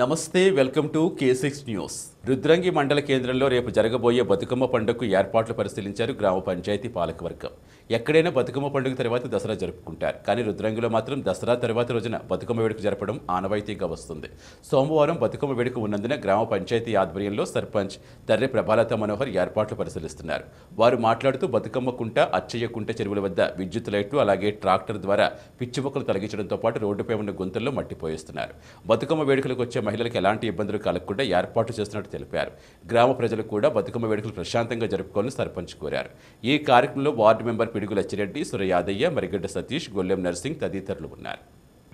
నమస్తే welcome to K6 news. Rudrangi మండల కేంద్రంలో రేపు జరగబోయే బతుకమ్మ పండుగకు ఏర్పాట్లు పరిశీలించారు గ్రామ పంచాయతీ పాలకవర్గం. ఎక్కడైనా బతుకమ్మ పండుగ తర్వాత దసరా జరుపుకుంటారు, కానీ రుద్రంగిలో మాత్రం దసరా తర్వాత రోజున బతుకమ్మ వేడుక జరపడం ఆనవాయితీగా వస్తుంది. సోమవారం బతుకమ్మ వేడుక ఉన్నందున గ్రామ పంచాయతీ ఆధ్వర్యంలో సర్పంచ్ తర్రె ప్రభాలత మనోహర్ ఏర్పాట్లు పరిశీలిస్తున్నారు. వారు మాట్లాడుతూ బతుకమ్మ కుంట, అచ్చయ్య కుంట చెరువుల వద్ద విద్యుత్ లైట్లు, అలాగే ట్రాక్టర్ ద్వారా పిచ్చి మొక్కలు తొలగించడంతో పాటు రోడ్డుపై ఉన్న గుంతల్లో మట్టి పోయిస్తున్నారు. బతుకమ్మ వేడుకలకు వచ్చే మహిళలకు ఎలాంటి ఇబ్బందులు కలగకుండా ఏర్పాటు చేస్తున్నట్టు తెలిపారు. గ్రామ ప్రజలు కూడా బతుకమ్మ వేడుకలు ప్రశాంతంగా జరుపుకోవాలని సర్పంచ్ కోరారు. ఈ కార్యక్రమంలో వార్డు మెంబర్ పిడుగుల అచ్చిరెడ్డి, సురయాదయ్య, మరిగడ్డ సతీష్, గొల్లెం నర్సింగ్ తదితరులు ఉన్నారు.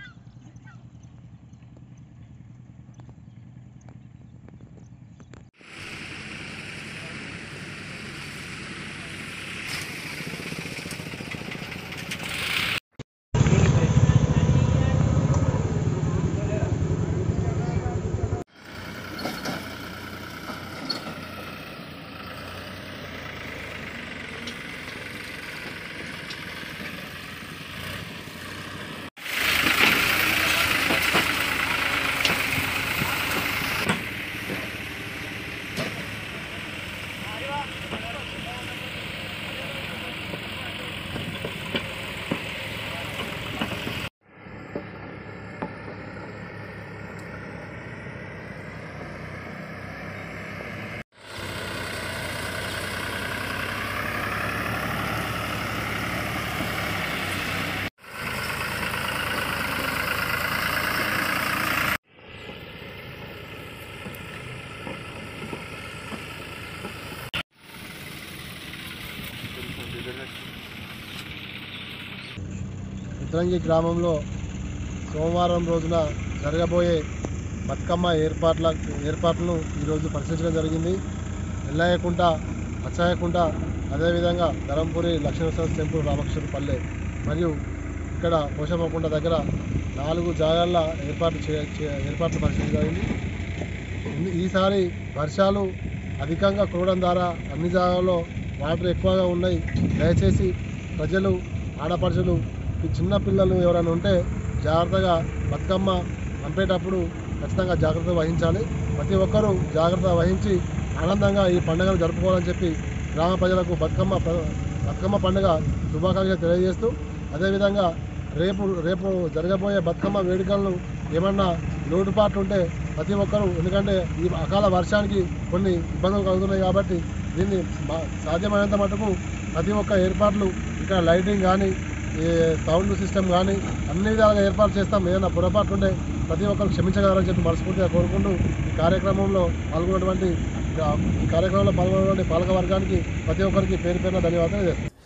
రుద్రంగి గ్రామంలో సోమవారం రోజున జరగబోయే బతుకమ్మ ఏర్పాట్లను ఈరోజు పరిశీలించడం జరిగింది. ఎల్లయ్యకుంట, అచ్చయ్యకుంట, అదేవిధంగా ధరంపూరి లక్ష్మీనరసింహ టెంపుల్, రామకృష్ణపల్లె మరియు ఇక్కడ పోషమ్మకుంట దగ్గర 4 జాగాల్లో ఏర్పాట్లు పరిశీలించడం జరిగింది. ఈసారి వర్షాలు అధికంగా కురవడం ద్వారా అన్ని జాగాల్లో వాటర్ ఎక్కువగా ఉన్నాయి. దయచేసి ప్రజలు, ఆడపడుచులు, చిన్న పిల్లలు ఎవరైనా ఉంటే జాగ్రత్తగా బతుకమ్మ పంపేటప్పుడు ఖచ్చితంగా జాగ్రత్త వహించాలి. ప్రతి ఒక్కరూ జాగ్రత్త వహించి ఆనందంగా ఈ పండుగను జరుపుకోవాలని చెప్పి గ్రామ ప్రజలకు బతుకమ్మ పండుగ శుభాకాంక్షలు తెలియజేస్తూ, అదేవిధంగా రేపు జరగబోయే బతుకమ్మ వేడుకలను ఏమన్నా లోటుపాట్లు ఉంటే ప్రతి ఒక్కరూ, ఎందుకంటే ఈ అకాల వర్షానికి కొన్ని ఇబ్బందులు కలుగుతున్నాయి కాబట్టి దీన్ని సాధ్యమైనంత మటుకు ప్రతి ఒక్క ఏర్పాట్లు, ఇక్కడ లైటింగ్ కానీ, సౌండ్ సిస్టమ్ కానీ అన్ని విధాలుగా ఏర్పాటు చేస్తాం. ఏదైనా పొరపాటు ఉంటే ప్రతి ఒక్కరు క్షమించగలరని చెప్పి మనస్ఫూర్తిగా కోరుకుంటూ ఈ కార్యక్రమంలో పాల్గొన్నటువంటి పాలక వర్గానికి ప్రతి ఒక్కరికి పేరు పేరున ధన్యవాదాలు చేస్తాం.